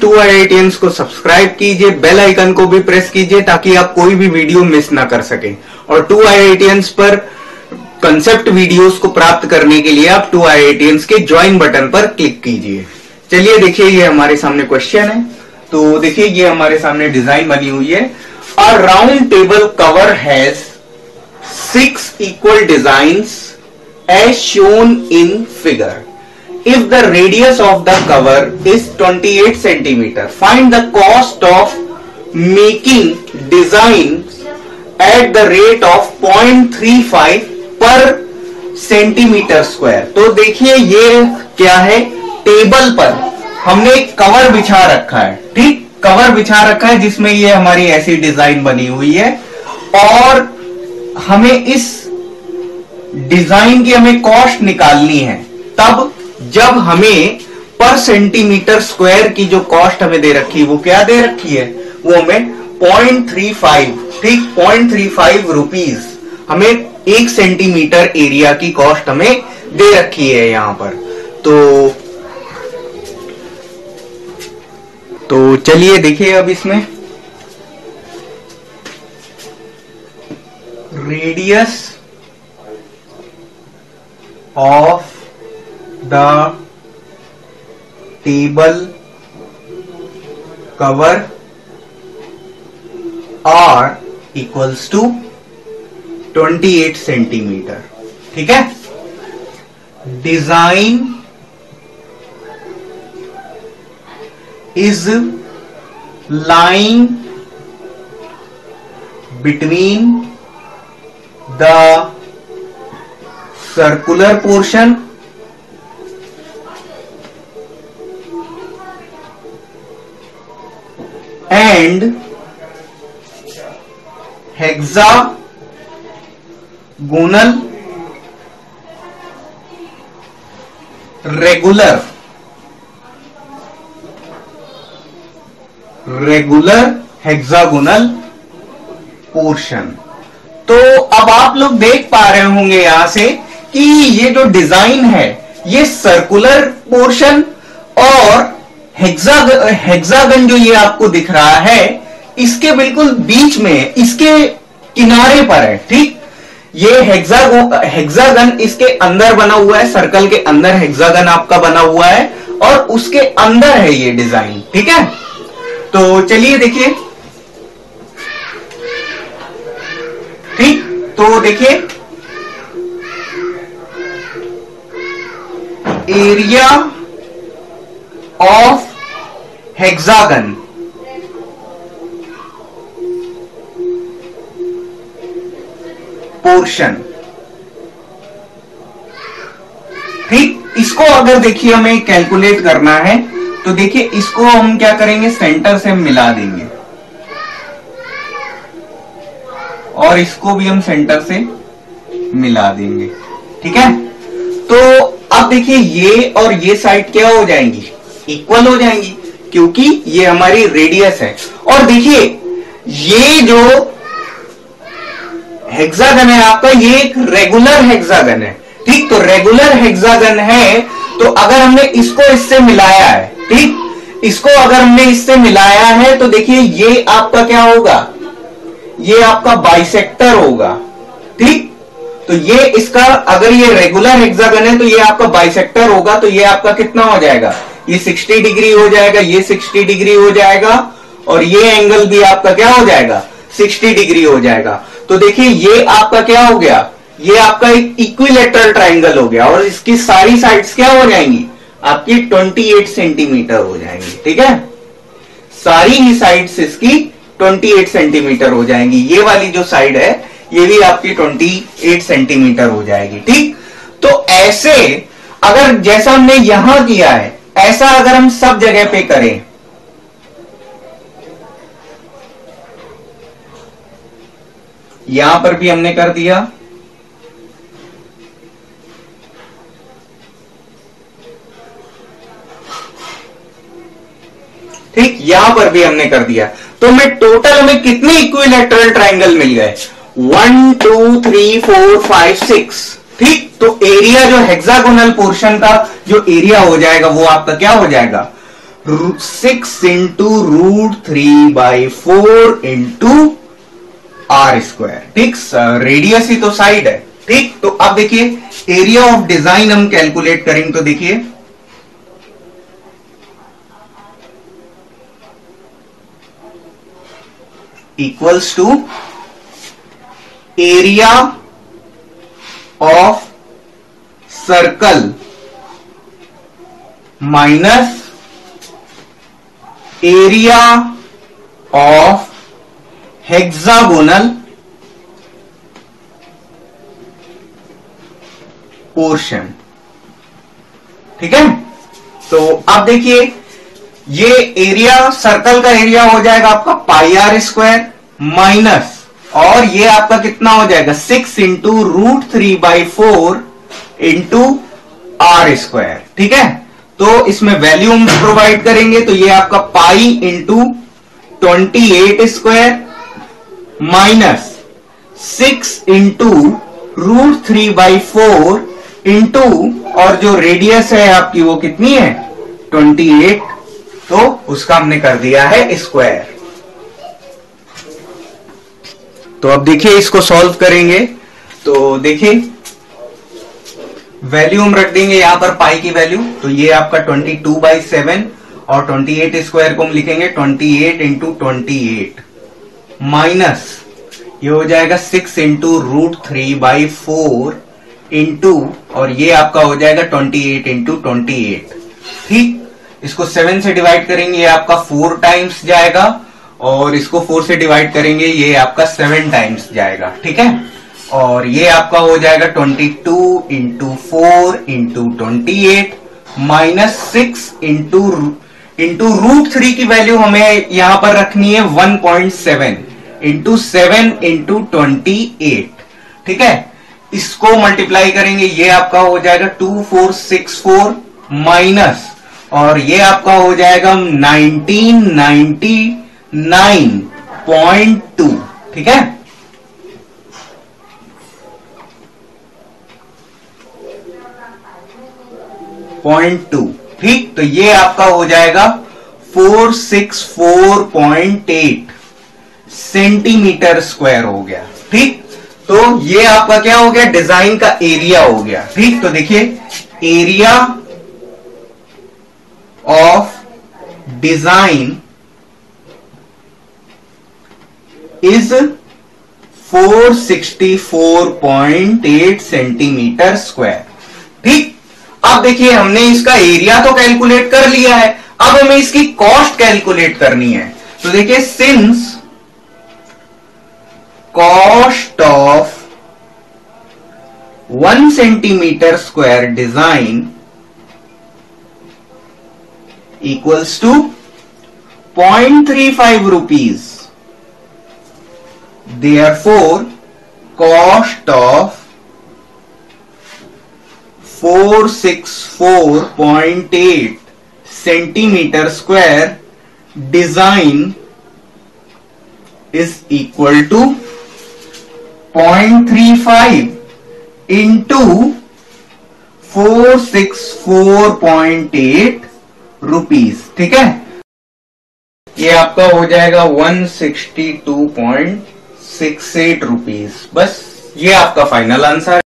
To IITians को subscribe कीजिए, bell icon को भी प्रेस कीजिए ताकि आप कोई भी वीडियो मिस ना कर सकें। और टू IITians पर कंसेप्ट वीडियोस को प्राप्त करने के लिए आप टू IITians के ज्वाइन बटन पर क्लिक कीजिए। चलिए देखिए, ये हमारे सामने क्वेश्चन है। तो देखिए, ये हमारे सामने डिजाइन बनी हुई है। A round table cover has 6 equal designs as shown in figure. If the radius of the cover is 28 centimeter, find the cost of making designs at the rate of 0.35 per centimeter square. तो देखिए, ये क्या है, table पर हमने एक cover बिछा रखा है। ठीक, कवर बिछा रखा है जिसमें ये हमारी ऐसी डिजाइन बनी हुई है और हमें इस डिजाइन की हमें कॉस्ट निकालनी है तब जब हमें पर सेंटीमीटर स्क्वायर की जो कॉस्ट हमें दे रखी है वो क्या दे रखी है, वो हमें 0.35, ठीक 0.35 रुपीज हमें 1 सेंटीमीटर एरिया की कॉस्ट हमें दे रखी है यहां पर। तो चलिए देखिए, अब इसमें radius of the table cover r equals to 28 centimetre. ठीक है, design is lying between the circular portion and hexagonal regular hexagonal portion. तो अब आप लोग देख पा रहे होंगे यहां से कि ये जो डिजाइन है ये सर्कुलर पोर्शन और हेक्सागन जो ये आपको दिख रहा है इसके बिल्कुल बीच में, इसके किनारे पर है। ठीक, ये हेक्सागन इसके अंदर बना हुआ है, सर्कल के अंदर हेक्सागन आपका बना हुआ है और उसके अंदर है ये डिजाइन। ठीक है, तो चलिए देखिए। ठीक, तो देखिए, एरिया ऑफ हेक्सागन पोर्शन। ठीक, इसको अगर देखिए हमें कैलकुलेट करना है तो देखिए इसको हम क्या करेंगे, सेंटर से मिला देंगे और इसको भी हम सेंटर से मिला देंगे। ठीक है, तो अब देखिए ये और ये साइड क्या हो जाएंगी, इक्वल हो जाएंगी क्योंकि ये हमारी रेडियस है। और देखिए ये जो हेक्सागन है आपका, ये एक रेगुलर हेक्सागन है। ठीक, तो रेगुलर हेक्सागन है तो अगर हमने इसको इससे मिलाया है, ठीक, इसको अगर हमने इससे मिलाया है तो देखिए ये आपका क्या होगा, ये आपका बाइसेक्टर होगा। ठीक, तो ये इसका, अगर ये रेगुलर हेक्सागन है तो ये आपका बाइसेक्टर होगा। तो ये आपका कितना हो जाएगा, ये 60 डिग्री हो जाएगा, ये 60 डिग्री हो जाएगा और ये एंगल भी आपका क्या हो जाएगा, 60 डिग्री हो जाएगा। तो देखिए ये आपका क्या हो गया, ये आपका एक इक्विलेटरल ट्राइंगल हो गया और इसकी सारी साइड्स क्या हो जाएंगी, आपकी 28 सेंटीमीटर हो जाएंगी। ठीक है, सारी ही साइड्स इसकी 28 सेंटीमीटर हो जाएंगी। ये वाली जो साइड है ये भी आपकी 28 सेंटीमीटर हो जाएगी। ठीक, तो ऐसे अगर जैसा हमने यहां किया है ऐसा अगर हम सब जगह पे करें, यहां पर भी हमने कर दिया, ठीक, यहां पर भी हमने कर दिया, तो हमें टोटल हमें कितने इक्विलेटरल ट्राइंगल मिल गए, 1 2 3 4 5 6। ठीक, तो एरिया जो हेक्सागोनल पोर्शन का जो एरिया हो जाएगा वो आपका क्या हो जाएगा, 6 इंटू √3/4 इंटू आर स्क्वायर। ठीक, रेडियस ही तो साइड है। ठीक, तो अब देखिए एरिया ऑफ डिजाइन हम कैलकुलेट करेंगे, तो देखिए equals to area of circle minus area of hexagonal portion. ठीक है, तो अब देखिए ये एरिया, सर्कल का एरिया हो जाएगा आपका πr² माइनस, और ये आपका कितना हो जाएगा 6 इंटू √3/4 इंटू r²। ठीक है, तो इसमें वैल्यू हम प्रोवाइड करेंगे, तो ये आपका pi into 28² minus 6 into √3/4 into, और जो रेडियस है आपकी वो कितनी है 28, तो उसका हमने कर दिया है स्क्वायर। तो अब देखिए इसको सॉल्व करेंगे, तो देखिए वैल्यू हम रख देंगे यहां पर पाई की वैल्यू, तो ये आपका 22/7 और 28² को हम लिखेंगे 28 इंटू 28 माइनस ये हो जाएगा 6 इंटू √3/4 इंटू, और ये आपका हो जाएगा 28 इंटू 28। ठीक, इसको 7 से डिवाइड करेंगे, ये आपका 4 टाइम्स जाएगा, और इसको 4 से डिवाइड करेंगे, ये आपका 7 टाइम्स जाएगा। ठीक है, और ये आपका हो जाएगा 22 इंटू 4 इंटू 28 माइनस 6 इंटू √3 की वैल्यू हमें यहां पर रखनी है 1.7 इंटू 7 इंटू 28। ठीक है, इसको मल्टीप्लाई करेंगे, ये आपका हो जाएगा 2464 माइनस, और ये आपका हो जाएगा 1999.2। ठीक है, .2। ठीक, तो ये आपका हो जाएगा 464.8 सेंटीमीटर स्क्वायर हो गया। ठीक, तो ये आपका क्या हो गया, डिजाइन का एरिया हो गया। ठीक, तो देखिए area of design is 464.8 centimetre square. ठीक, अब देखिए हमने इसका एरिया तो कैलकुलेट कर लिया है, अब हमें इसकी कॉस्ट कैलकुलेट करनी है। तो देखिए since cost of 1 centimetre square design equals to 0.35 rupees, therefore cost of 464.8 centimeter square design is equal to 0.35 into 464.8 rupees. ठीक है, ये आपका हो जाएगा 162.68 रुपीज। बस ये आपका फाइनल आंसर है।